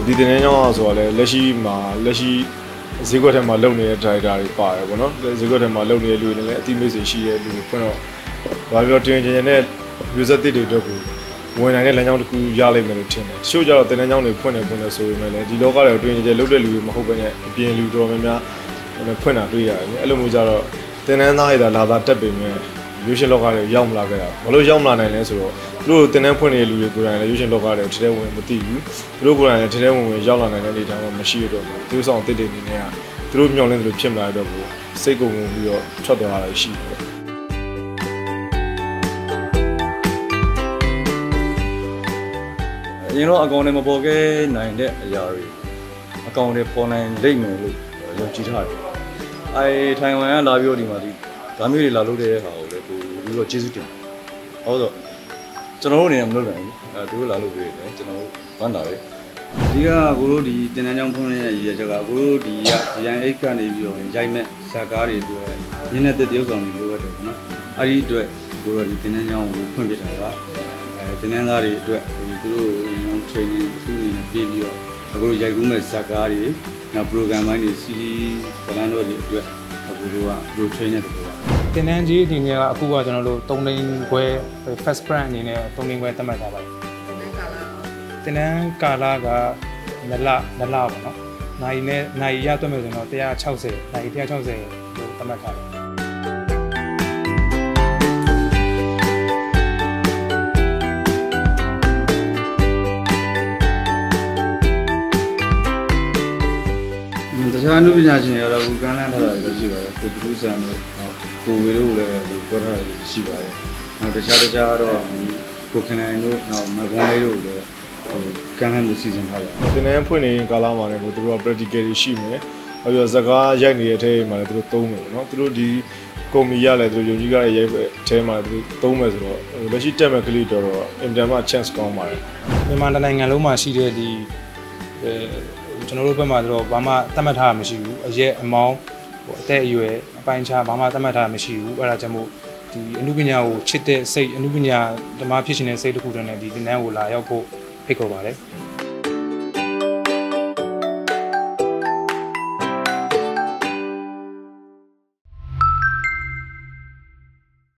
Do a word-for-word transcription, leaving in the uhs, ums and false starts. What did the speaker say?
ဒီတင်နေကြောင်းဆိုတော့လေလက်ရှိမှာလက်ရှိဈေးကွက်ထဲမှာလုပ်နေတဲ့ driver တွေပါတယ်ပေါ့နော်ဈေးကွက်ထဲမှာလုပ်နေတဲ့လူတွေလည်းအတိမိတ်ဆွေရှိတဲ့လူတွေဖွင့်တော့ဘာပြောတွင်ကျင်နဲ့ user တစ်တွေအတွက်ကိုဝင်နိုင်တဲ့လမ်းကြောင်းတစ်ခုရလိမ့်မယ်လို့ထင်တယ်တချို့ကျတော့တင်နေကြောင်းတွေဖွင့်နေဖွင့်နေဆိုပေမဲ့လည်းဒီလောကတွေတွင်ကျင်လုပ်တဲ့လူတွေမဟုတ်ဘဲနဲ့အပြင်လူတော်များများဖွင့်တာတွေ့ရတယ်အဲ့လိုမျိုးကြတော့တင်နေသားရတာလာသားတက်ပေမဲ့ရုပ်ရှင်လောကတွေရောက်မလာခဲ့တာဘာလို့ရောက်မလာနိုင်လဲဆိုတော့သူတို့တင်နေဖွင့်နေတဲ့လူတွေကိုယ်တိုင်လည်းရုပ်ရှင်လောကတွေထဲထဲဝင်မသိဘူးသူတို့ကိုယ်တိုင်လည်းထဲထဲဝင်ဝင်ရောက်လာနိုင်တဲ့အနေအထားမှမရှိတော့ဘူးသူဆောင်တစ်တွေနေနေကသူတို့မျှော်လင့်သလိုဖြစ်မလာတော့ဘူးစိတ်ကုန်ကုန်ပြီးတော့ထွက်သွားတာရှိတယ်အရင်တော့အကောင့်တွေမပေါ်ခဲ့နိုင်တဲ့အရာတွေအကောင့်တွေပေါ်နိုင်လိမ့်မယ်လို့ယုံကြည်ထားတယ်အဲထိုင်ဝမ်ကလာပြီးတော့ဒီမှာဒီဒါမျိုးတွေလာလို့တဲ့ဟာကိုလည်းကိုပြီးတော့ကျေးဇူးတင်ဟုတ်တော့ကျွန်တော်တို့အနေနဲ့မလုပ်နိုင်ဘူးအဲသူတို့လာလို့ပြည့်တယ်ကျွန်တော်ဝမ်းသာတယ်ဒီကကိုတို့ဒီတင်တန်းချောင်းဖွင့်နေတဲ့ရည်ရွယ်ချက်ကကိုတို့ဒီကဒီတိုင်းအိတ်ကနေပြီးတော့ရိုက်မဲ့ဇာကားတွေအတွက်ရင်းနေတဲ့တရုပ်ဆောင်တွေလိုရတယ်ပေါ့နော်အဲ့ဒီအတွက်ကိုတို့ဒီတင်တန်းချောင်းကိုဖွင့်ပြတာပါအဲတင်တန်းသားတွေအတွက်ဒီသူတို့ training သူတွေနဲ့ပြီးပြီးတော့ကိုတို့ရိုက်ကူးမဲ့ဇာကားတွေနောက် program ပိုင်းတွေ စီဒီ plan တို့တွေအတွက်ကိုတို့က pro train နဲ့တူပါတင်တန်းကြီးဒီနေ့ကအခုကကျွန်တော်တို့သုံးသိန်းခွဲ first brand အနေနဲ့သုံးသိန်းခွဲသတ်မှတ်ထားပါတယ်တင်တန်းကာလကနလနလပေါ့နော်နိုင်နဲ့နိုင်ရတွက်မယ်ဆိုတော့one sixtyနိုင်one sixtyလို့သတ်မှတ်ထားတယ်တခြားအမှုပညာရှင်တွေကတော့ကမ်းလှမ်းထားတာတွေရှိပါတယ်ကိုတူးဆန်တို့ကိုဝေတို့လည်းပြောထားတာရှိပါတယ်နောက်တခြားတခြားတော့ကိုခင်နိုင်တို့နောက်မကွန်လေးတို့လည်းကမ်းလှမ်းမှုစီစဉ်ထားတယ်တင်နေဖွင့်နေကာလမှာလည်းသူတို့က practical တွေရှိမယ်။ပြီးတော့ဇကားရိုက်နေတဲ့အထဲမှာလည်းသူတို့သုံးမယ်နော်။သူတို့ဒီကုမ္ပဏီရလည်းသူတို့ယုံကြည်ကြတဲ့ရိုက်တဲ့အထဲမှာသူတို့သုံးမယ်ဆိုတော့လက်ရှိတက်မဲ့ကလေးတော်တော့ internet chance ကောင်းပါတယ်။မြန်မာနိုင်ငံလုံးမှာရှိတဲ့ဒီအဲကျွန်တော်တို့ဘက်မှာဆိုတော့ဘာမှသတ်မှတ်ထားတာမရှိဘူး။အရက်အမောင်းဟိုအသက်အရွယ်အပိုင်းခြားဘာမှသတ်မှတ်ထားတာမရှိဘူး။အဲဒါကြောင့်မို့ဒီအမှုပညာကိုချစ်တဲ့စိတ်အမှုပညာဓမ္မဖြစ်ရှင်တဲ့စိတ်တစ်ခုတည်းနဲ့ဒီတင်တန်းကိုလာရောက်ဖို့ဖိတ်ခေါ်ပါတယ်။